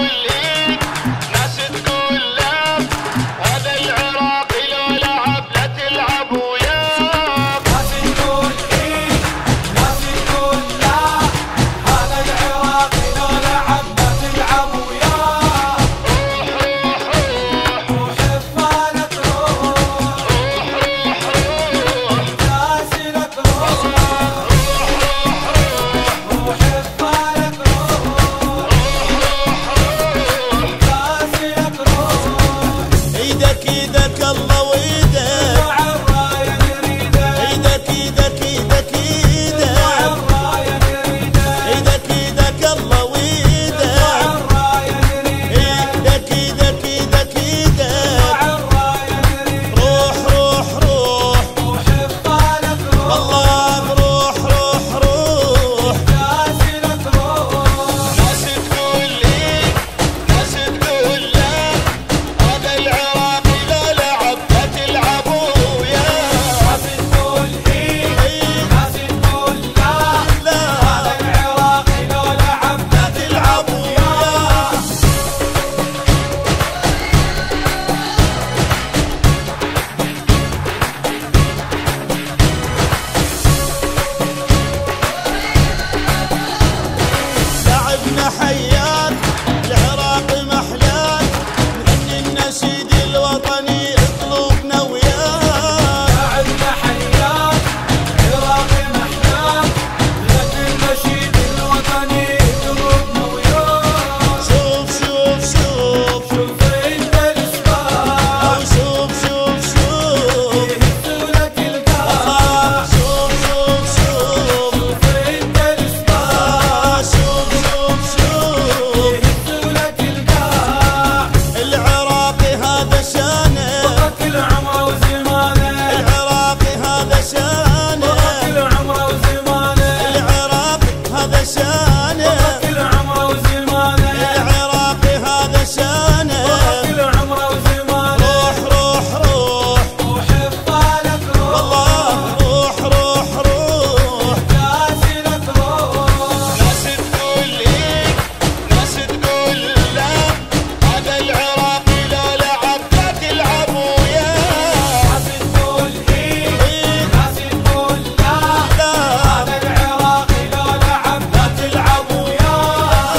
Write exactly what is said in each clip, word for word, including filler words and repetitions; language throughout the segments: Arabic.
حياك العراق محلاك نغني النشيد الوطني اطلبنا وياك. شعبنا حياك العراق محلاك نغني النشيد الوطني اطلبنا وياك. شوف شوف شوف شوف انت الاشباح شوف شوف شوف يهزوا لك القاع. شوف شوف شوف شوف انت الاشباح شوف شوف شوف يهزوا لك القاع. العراقي هذا شانه وقت العمر وزمانه. العراقي هذا شانه وقت العمر وزمانه. العراقي هذا شانه وقت العمر وزمانه. العراقي هذا شانه وقت العمر وزمانه. روح روح روح روح ببالك روح. والله روح روح روح جاسلك روح. ناس تقول ايه ناس تقول لا هذا العراقي لو لعب لا تلعب وياه. ناس تقول ايه ناس تقول لا لا هذا العراقي لو لعب لا تلعب وياه.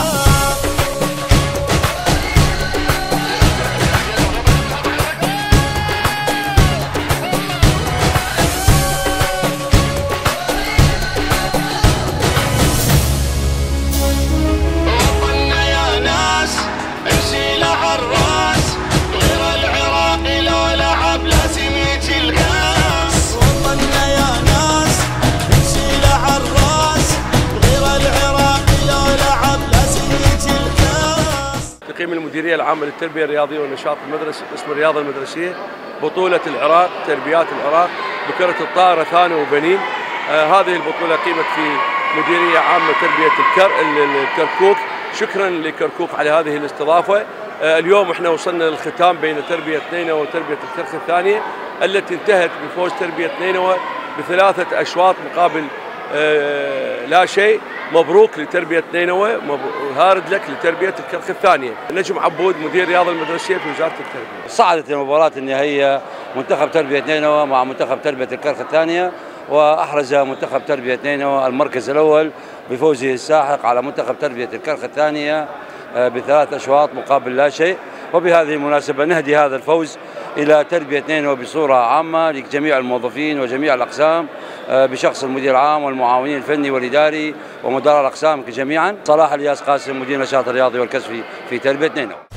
وطننا يا ناس نشيله عالراس غير العراقي لو لعب لازم يجي الكاس. وطننا يا ناس نشيله عالراس غير العراقي لو لعب لازم يجي الكاس. تقييم المديرية العامة للتربية الرياضية والنشاط المدرسي اسم الرياضة المدرسية بطولة العراق تربيات العراق بكرة الطائرة ثاني وبنين. آه هذه البطولة قيمت في مديرية عامة تربية الكر الكركوك. شكرا لكركوك على هذه الاستضافة. آه اليوم احنا وصلنا للختام بين تربية نينوى وتربية الكرخ الثانية التي انتهت بفوز تربية نينوى بثلاثة أشواط مقابل آه لا شيء. مبروك لتربية نينوى وهارد لك لتربية الكرخ الثانية. نجم عبود مدير الرياضة المدرسية في وزارة التربية. صعدت المباراة النهائية منتخب تربية نينوى مع منتخب تربية الكرخ الثانية، وأحرز منتخب تربية نينوى المركز الأول بفوزه الساحق على منتخب تربية الكرخ الثانية بثلاث أشواط مقابل لا شيء. وبهذه المناسبة نهدي هذا الفوز إلى تربية نينوى بصورة عامة لجميع الموظفين وجميع الأقسام بشخص المدير العام والمعاونين الفني والإداري ومدراء الأقسام جميعا. صلاح الياس قاسم مدير النشاط الرياضي والكسبي في تربية نينوى.